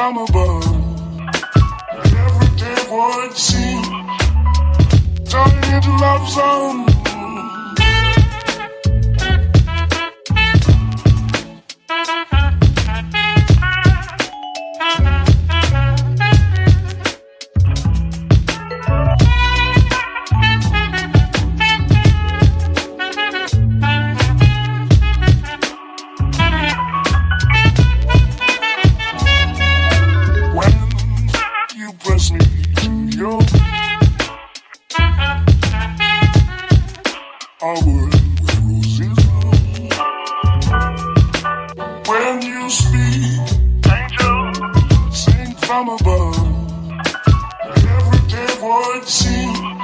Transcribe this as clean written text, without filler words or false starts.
from above. Every day would seem turning into love song. Press me to your our world where roses bloom. When you speak, angels sing from above. Every day would seem